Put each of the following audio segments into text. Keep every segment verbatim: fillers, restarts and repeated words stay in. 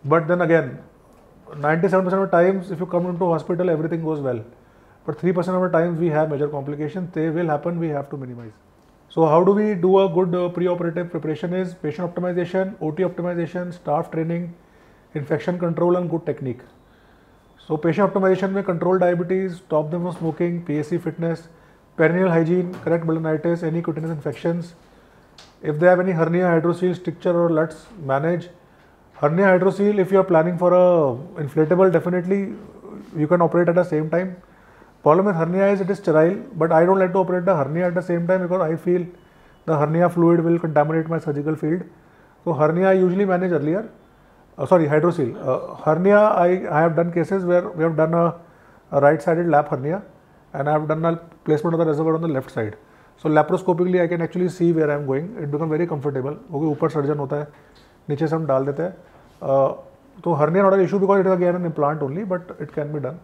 But then again, ninety-seven percent of the times, if you come into hospital, everything goes well. But three percent of the times we have major complications. They will happen. We have to minimize. So how do we do a good uh, pre-operative preparation? Is patient optimization, O T optimization, staff training, infection control, and good technique. So patient optimization में control diabetes, stop them from smoking, P A C fitness, perineal hygiene, correct balanitis, any cutaneous infections. If they have any hernia, hydrocele, stricture or L U T S, manage. Hernia hydrocele, if you are planning for a inflatable, definitely you can operate at the same time. Problem with hernia is it is sterile, but I don't like to operate the hernia at the same time because I feel the hernia fluid will contaminate my surgical field. So hernia I usually manage earlier. Uh, sorry, hydrocele. Uh, hernia, I, I have done cases where we have done a, a right-sided lap hernia and I have done a placement of the reservoir on the left side. So laparoscopically I can actually see where I am going. It becomes very comfortable. क्योंकि ऊपर surgeon होता है, नीचे से हम डाल देते हैं. Uh, तो hernia not an issue because it is again an implant only, but it can be done.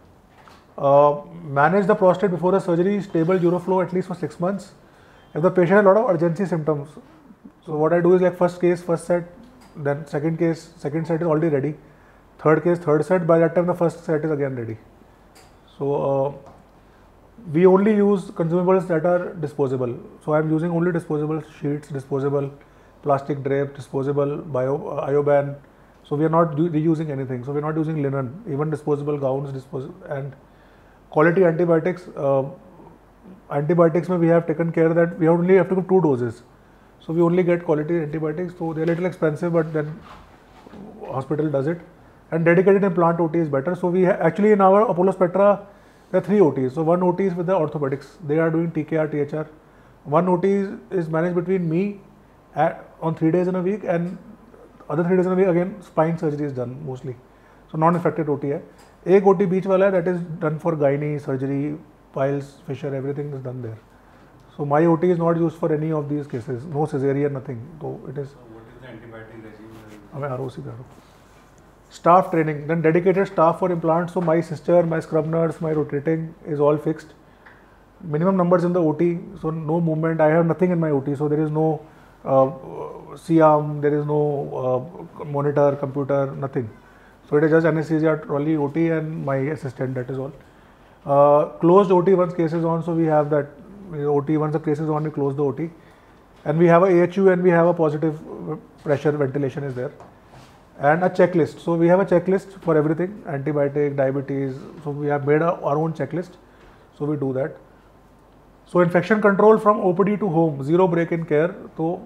Uh, manage the prostate before the surgery, stable uroflow at least for six months. If the patient has a lot of urgency symptoms, so what I do is like first case, first set, then second case, second set is already ready. Third case, third set, by that time the first set is again ready. So uh, we only use consumables that are disposable. So I am using only disposable sheets, disposable plastic drape, disposable bio, uh, Ioban. So we are not reusing anything. So we are not using linen, even disposable gowns, disposable and quality antibiotics. Uh, antibiotics, we have taken care that we only have to give two doses. So we only get quality antibiotics. So they are a little expensive, but then hospital does it. And dedicated implant O T is better. So we actually in our Apollo Spectra, there are three O Ts. So one O T is with the orthopedics. They are doing T K R, T H R. One O T is, is managed between me at, on three days in a week, and other three days in a week again spine surgery is done mostly. So non-affected O T hai. Ek O T beach wala hai, that is done for gynae, surgery, piles, fissure, everything is done there. So my O T is not used for any of these cases. No cesarean, nothing. So it is. So what is the antibiotic regime? I'm R O C. Staff training, then dedicated staff for implants. So my sister, my scrub nurse, my rotating is all fixed. Minimum numbers in the O T, so no movement. I have nothing in my O T, so there is no uh, C arm, there is no uh, monitor, computer, nothing. So it is just anesthesia, trolley, O T, and my assistant. That is all. Uh, closed O T once case is on, so we have that O T once the case is on, we close the O T, and we have a A H U and we have a positive pressure ventilation is there. And a checklist. So we have a checklist for everything, antibiotic, diabetes. So we have made a, our own checklist. So we do that. So infection control from O P D to home, zero break in care. So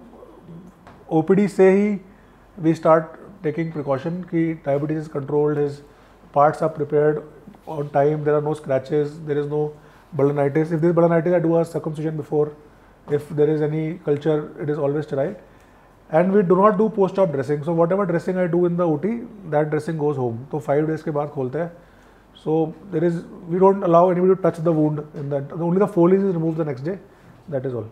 O P D se hi we start taking precaution ki diabetes is controlled, his parts are prepared on time, there are no scratches, there is no balanitis. If there is balanitis, I do a circumcision before. If there is any culture, it is always sterile. And we do not do post-op dressing. So whatever dressing I do in the O T, that dressing goes home. So five days के बाद खोलते हैं. So there is, we don't allow anybody to touch the wound in that. Only the Foley is removed the next day. That is all.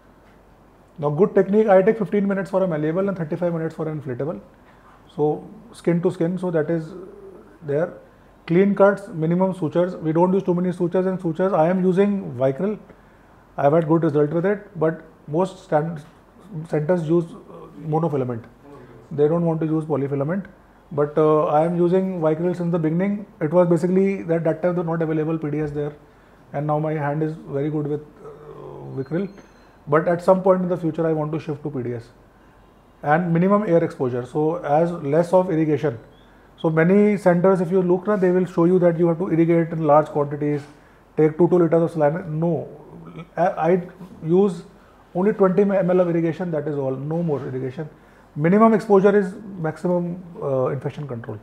Now good technique, I take fifteen minutes for a malleable and thirty-five minutes for an inflatable. So skin to skin, so that is there. Clean cuts, minimum sutures. We don't use too many sutures and sutures. I am using Vicryl. I have had good result with it, but most stand, centers use monofilament. They don't want to use polyfilament, but uh, I am using Vicryl since the beginning. It was basically that that time they were not available P D S there, and now my hand is very good with uh, Vicryl. But at some point in the future, I want to shift to P D S. And minimum air exposure. So as less of irrigation. So many centers, if you look, they will show you that you have to irrigate in large quantities, take two two liters of saline. No, I use only twenty milliliters of irrigation, that is all, no more irrigation. Minimum exposure is maximum uh, infection control.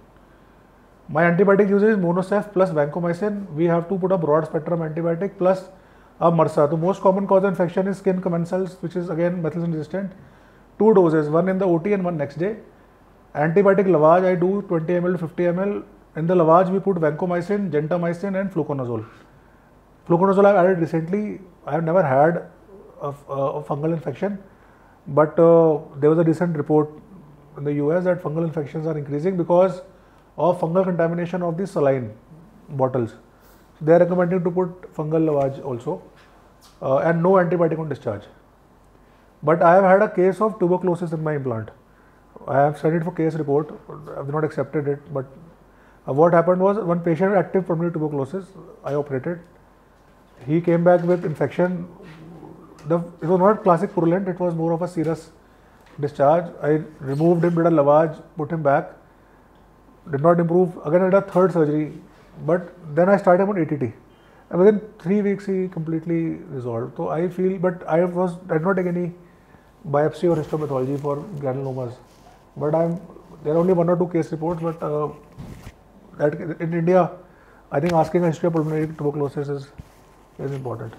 My antibiotic usage is Monosef plus vancomycin. We have to put a broad spectrum antibiotic plus a MRSA. The most common cause of infection is skin commensals, which is again methicillin resistant. Two doses, one in the O T and one next day. Antibiotic lavage, I do twenty milliliters to fifty milliliters. In the lavage, we put vancomycin, gentamicin and fluconazole. Fluconazole I have added recently. I have never had of uh, fungal infection, but uh, there was a recent report in the U S that fungal infections are increasing because of fungal contamination of the saline bottles. So they are recommending to put fungal lavage also, uh, and no antibiotic on discharge. But I have had a case of tuberculosis in my implant. I have sent it for case report. I have not accepted it. But uh, what happened was one patient had active pulmonary tuberculosis. I operated. He came back with infection. The, it was not classic purulent. It was more of a serous discharge. I removed him, did a lavage, put him back. Did not improve. Again, I did a third surgery. But then I started him on A T T. And within three weeks, he completely resolved. So I feel, but I was I did not take any biopsy or histopathology for granulomas. But I'm there are only one or two case reports. But uh, that in India, I think asking a history of pulmonary tuberculosis is is important.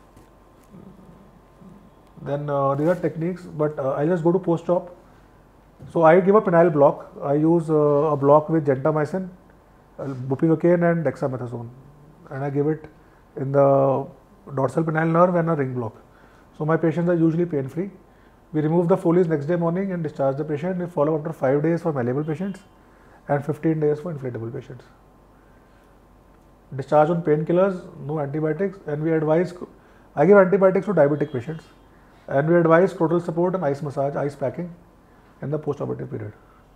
Then uh, these are techniques, but uh, I just go to post-op. So I give a penile block. I use uh, a block with gentamicin, uh, bupivacaine and dexamethasone, and I give it in the dorsal penile nerve and a ring block. So my patients are usually pain-free. We remove the Foley's next day morning and discharge the patient. We follow after five days for malleable patients and fifteen days for inflatable patients. Discharge on painkillers, no antibiotics, and we advise, I give antibiotics to diabetic patients, and we advise scrotal support and ice massage, ice packing in the post-operative period.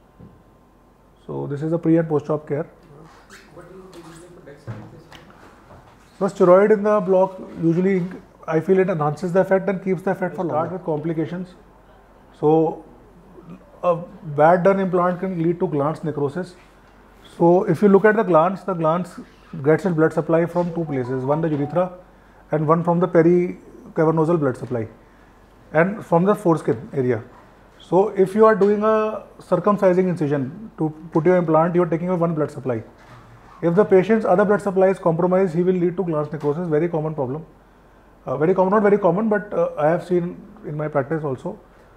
So this is the pre and post-op care. What do you use for dexamethasone? So steroid in the block, usually I feel it enhances the effect and keeps the effect for longer. Start with complications. So a bad done implant can lead to glans necrosis. So if you look at the glans, the glans gets its blood supply from two places, one the urethra and one from the pericavernosal blood supply and from the foreskin area. So if you are doing a circumcising incision to put your implant, you are taking away one blood supply. If the patient's other blood supply is compromised, he will lead to glans necrosis, very common problem. Uh, very common, not very common, but uh, I have seen in my practice also.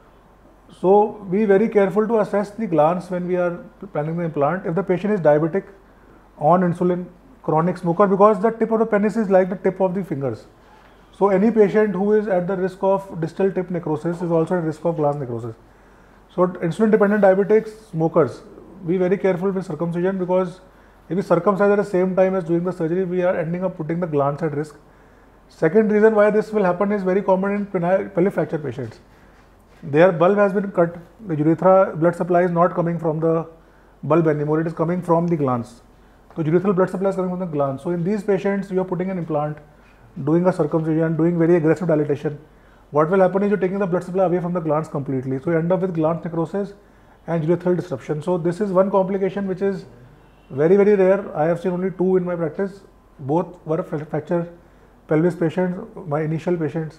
So be very careful to assess the glans when we are planning the implant. If the patient is diabetic, on insulin, chronic smoker, because the tip of the penis is like the tip of the fingers. So any patient who is at the risk of distal tip necrosis is also at risk of glans necrosis. So insulin dependent diabetics, smokers, be very careful with circumcision, because if we circumcise at the same time as doing the surgery, we are ending up putting the glans at risk. Second reason why this will happen is very common in pelvic fracture patients. Their bulb has been cut, the urethra blood supply is not coming from the bulb anymore, it is coming from the glans. So urethral blood supply is coming from the glans. So in these patients, you are putting an implant, doing a circumcision, doing very aggressive dilatation. What will happen is you're taking the blood supply away from the glans completely. So you end up with glans necrosis and urethral disruption. So this is one complication which is very, very rare. I have seen only two in my practice. Both were fracture pelvis patients, my initial patients.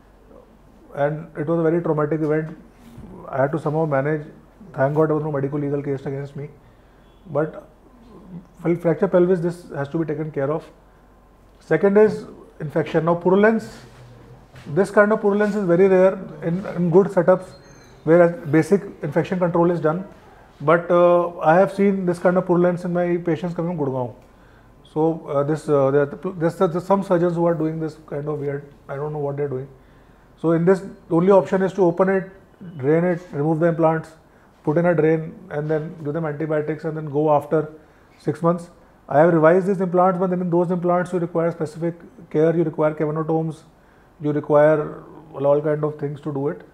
And it was a very traumatic event. I had to somehow manage. Thank God there was no medical legal case against me. But fracture pelvis, this has to be taken care of. Second is infection. Now purulence, this kind of purulence is very rare in, in good setups where basic infection control is done. But uh, I have seen this kind of purulence in my patients coming from Gurgaon. So uh, this, uh, there, there's, there's some surgeons who are doing this kind of weird, I don't know what they're doing. So in this, the only option is to open it, drain it, remove the implants, put in a drain and then give them antibiotics and then go after six months. I have revised these implants, but then in those implants you require specific care, you require cavernotomes, you require all kind of things to do it.